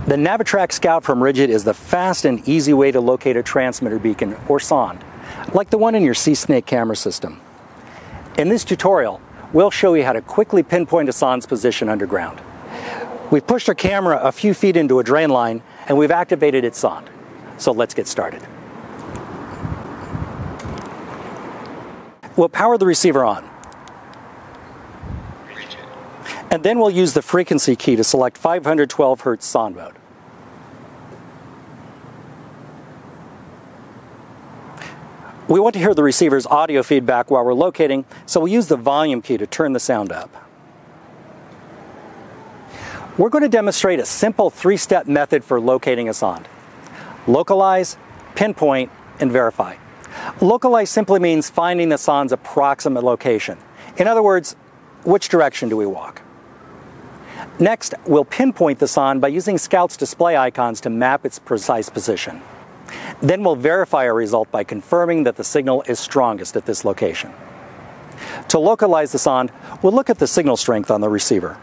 The Navitrack Scout from RIDGID is the fast and easy way to locate a transmitter beacon, or Sonde, like the one in your Sea Snake camera system. In this tutorial, we'll show you how to quickly pinpoint a Sonde's position underground. We've pushed our camera a few feet into a drain line, and we've activated its Sonde. So let's get started. We'll power the receiver on. And then we'll use the frequency key to select 512 Hz Sonde mode. We want to hear the receiver's audio feedback while we're locating, so we'll use the volume key to turn the sound up. We're going to demonstrate a simple three-step method for locating a Sonde. Localize, pinpoint, and verify. Localize simply means finding the Sonde's approximate location. In other words, which direction do we walk? Next, we'll pinpoint the Sonde by using Scout's display icons to map its precise position. Then we'll verify our result by confirming that the signal is strongest at this location. To localize the Sonde, we'll look at the signal strength on the receiver.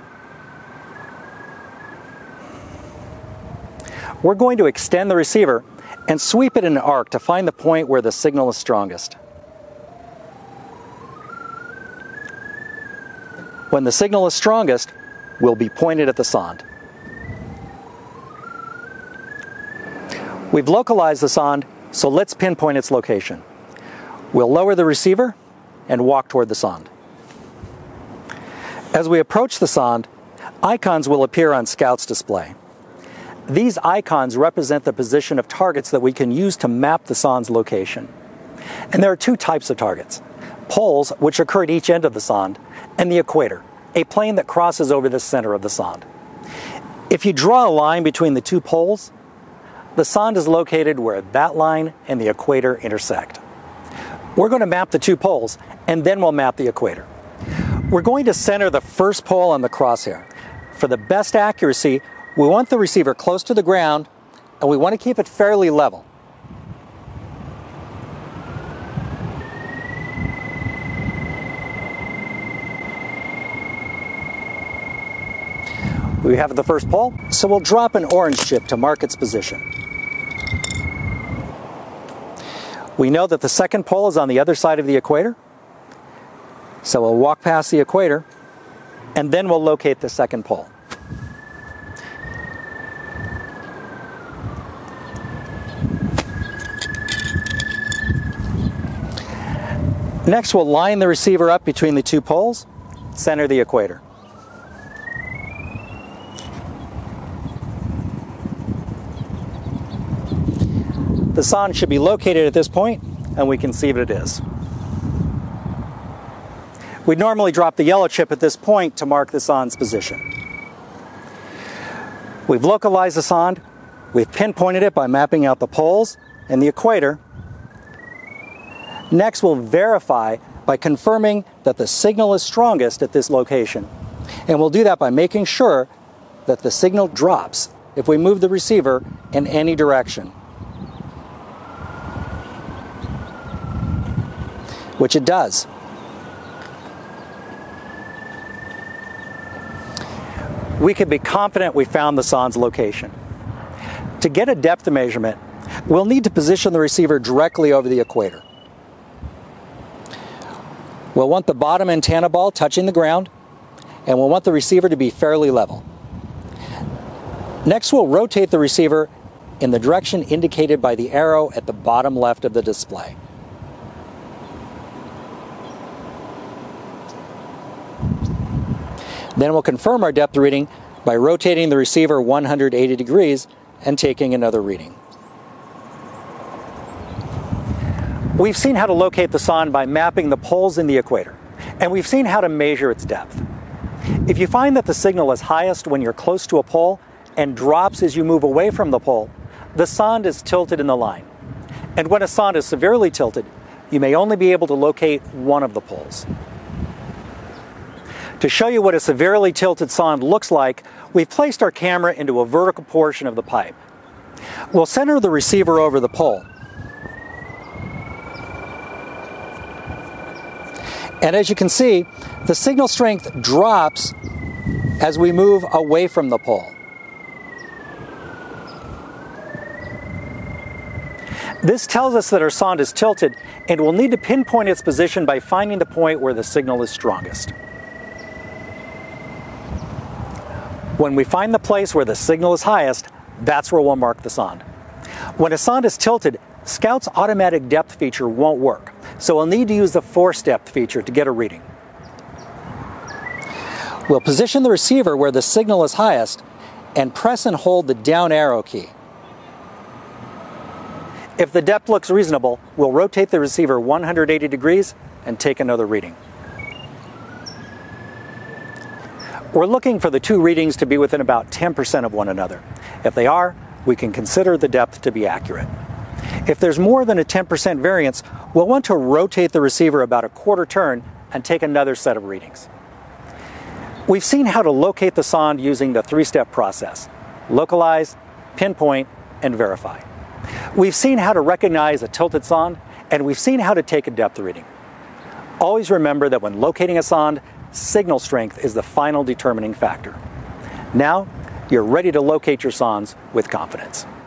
We're going to extend the receiver and sweep it in an arc to find the point where the signal is strongest. When the signal is strongest, we'll be pointed at the Sonde. We've localized the Sonde, so let's pinpoint its location. We'll lower the receiver and walk toward the Sonde. As we approach the Sonde, icons will appear on Scout's display. These icons represent the position of targets that we can use to map the Sonde's location. And there are two types of targets: poles, which occur at each end of the Sonde, and the equator, a plane that crosses over the center of the Sonde. If you draw a line between the two poles, the Sonde is located where that line and the equator intersect. We're going to map the two poles, and then we'll map the equator. We're going to center the first pole on the crosshair. For the best accuracy, we want the receiver close to the ground, and we want to keep it fairly level. We have the first pole, so we'll drop an orange chip to mark its position. We know that the second pole is on the other side of the equator, so we'll walk past the equator, and then we'll locate the second pole. Next, we'll line the receiver up between the two poles, center the equator. The Sonde should be located at this point, and we can see that it is. We'd normally drop the yellow chip at this point to mark the Sonde's position. We've localized the Sonde, we've pinpointed it by mapping out the poles and the equator. Next, we'll verify by confirming that the signal is strongest at this location. And we'll do that by making sure that the signal drops if we move the receiver in any direction, which it does. We can be confident we found the Sonde's location. To get a depth measurement, we'll need to position the receiver directly over the equator. We'll want the bottom antenna ball touching the ground, and we'll want the receiver to be fairly level. Next, we'll rotate the receiver in the direction indicated by the arrow at the bottom left of the display. Then we'll confirm our depth reading by rotating the receiver 180 degrees and taking another reading. We've seen how to locate the Sonde by mapping the poles in the equator, and we've seen how to measure its depth. If you find that the signal is highest when you're close to a pole and drops as you move away from the pole, the Sonde is tilted in the line. And when a Sonde is severely tilted, you may only be able to locate one of the poles. To show you what a severely tilted Sonde looks like, we've placed our camera into a vertical portion of the pipe. We'll center the receiver over the pole. And as you can see, the signal strength drops as we move away from the pole. This tells us that our sonde is tilted, and we'll need to pinpoint its position by finding the point where the signal is strongest. When we find the place where the signal is highest, that's where we'll mark the sonde. When a sonde is tilted, Scout's automatic depth feature won't work, so we'll need to use the force depth feature to get a reading. We'll position the receiver where the signal is highest and press and hold the down arrow key. If the depth looks reasonable, we'll rotate the receiver 180 degrees and take another reading. We're looking for the two readings to be within about 10% of one another. If they are, we can consider the depth to be accurate. If there's more than a 10% variance, we'll want to rotate the receiver about a quarter turn and take another set of readings. We've seen how to locate the sonde using the three-step process: localize, pinpoint, and verify. We've seen how to recognize a tilted sonde, and we've seen how to take a depth reading. Always remember that when locating a sonde, signal strength is the final determining factor. Now, you're ready to locate your sondes with confidence.